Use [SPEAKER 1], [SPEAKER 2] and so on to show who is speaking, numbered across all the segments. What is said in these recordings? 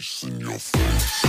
[SPEAKER 1] face in your face.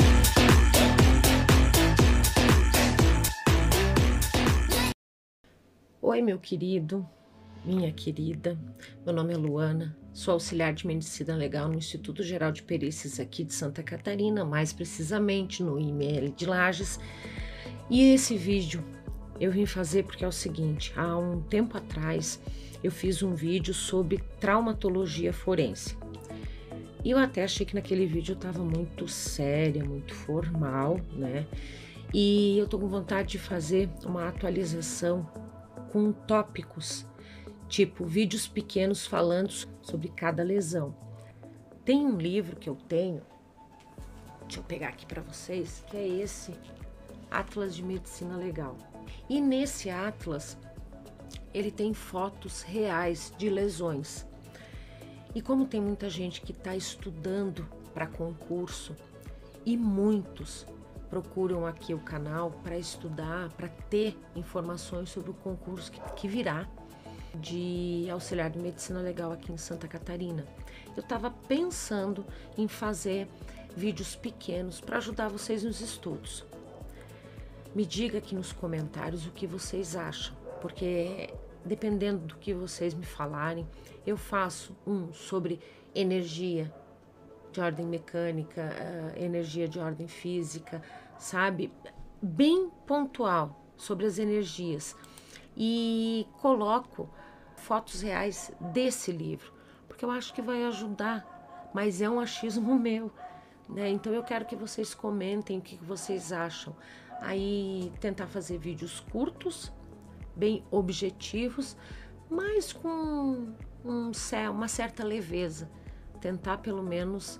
[SPEAKER 2] Oi, meu querido, minha querida, meu nome é Luana, sou auxiliar de Medicina Legal no Instituto Geral de Perícias aqui de Santa Catarina, mais precisamente no IML de Lages. E esse vídeo eu vim fazer porque é o seguinte: há um tempo atrás eu fiz um vídeo sobre traumatologia forense. E eu até achei que naquele vídeo eu estava muito séria, muito formal, né? E eu tô com vontade de fazer uma atualização com tópicos, tipo vídeos pequenos falando sobre cada lesão. Tem um livro que eu tenho, deixa eu pegar aqui para vocês, que é esse Atlas de Medicina Legal. E nesse Atlas, ele tem fotos reais de lesões. E como tem muita gente que está estudando para concurso e muitos procuram aqui o canal para estudar, para ter informações sobre o concurso que virá de auxiliar de medicina legal aqui em Santa Catarina. Eu estava pensando em fazer vídeos pequenos para ajudar vocês nos estudos. Me diga aqui nos comentários o que vocês acham, porque dependendo do que vocês me falarem, eu faço um sobre energia de ordem mecânica, energia de ordem física, sabe? Bem pontual sobre as energias. E coloco fotos reais desse livro, porque eu acho que vai ajudar, mas é um achismo meu, né? Então eu quero que vocês comentem o que vocês acham. Aí tentar fazer vídeos curtos, bem objetivos, mas com uma certa leveza. Tentar pelo menos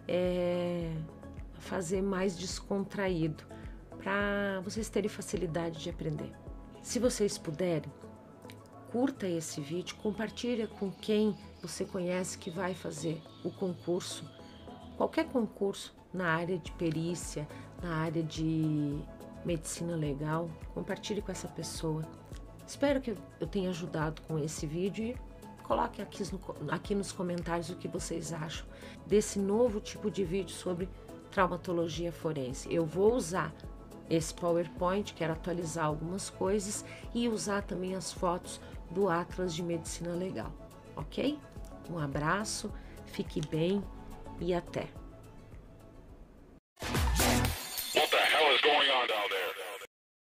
[SPEAKER 2] fazer mais descontraído, para vocês terem facilidade de aprender. Se vocês puderem, curta esse vídeo, compartilha com quem você conhece que vai fazer o concurso, qualquer concurso na área de perícia, na área de medicina legal, compartilhe com essa pessoa. Espero que eu tenha ajudado com esse vídeo e coloque aqui nos comentários o que vocês acham desse novo tipo de vídeo sobre traumatologia forense. Eu vou usar esse PowerPoint, quero atualizar algumas coisas e usar também as fotos do Atlas de Medicina Legal, ok? Um abraço, fique bem e até!